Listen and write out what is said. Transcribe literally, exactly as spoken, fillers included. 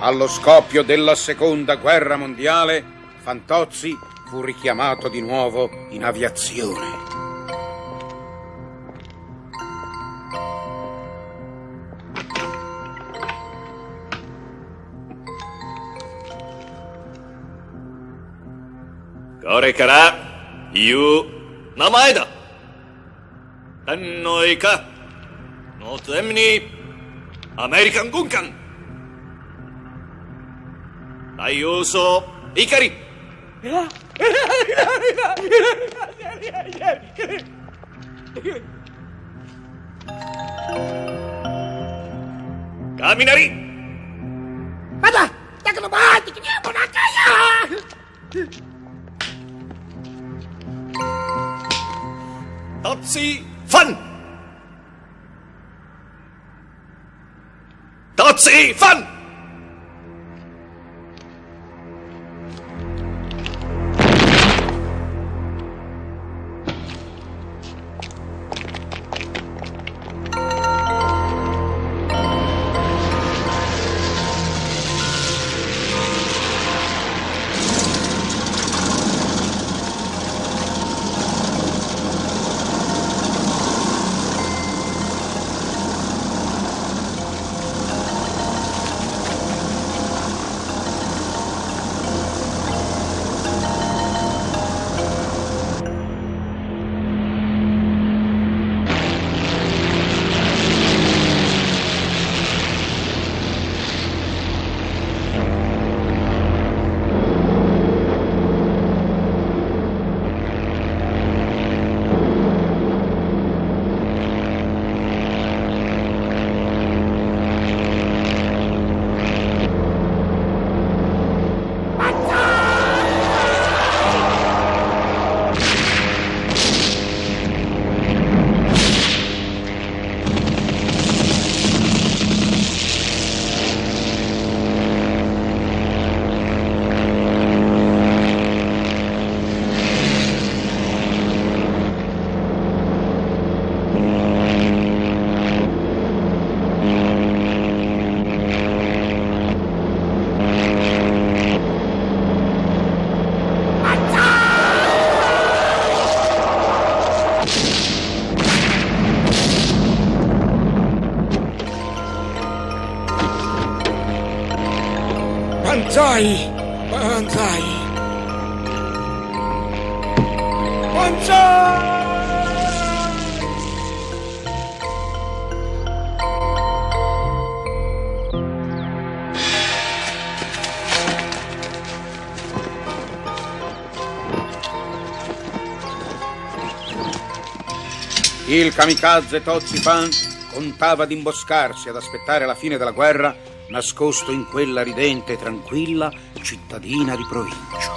Allo scoppio della seconda guerra mondiale, Fantozzi fu richiamato di nuovo in aviazione. Kore kara iu namae da. Dan no ika no tsumi ni American gunkan. Daiyoso Ikari. Kaminari. Ada, tak lupa, tiknya bonakanya. Totsi Fan. Totsi Fan. Banzai! Banzai! Banzai! Il kamikaze Tozzi Fan contava di imboscarsi ad aspettare la fine della guerra nascosto in quella ridente e tranquilla cittadina di provincia.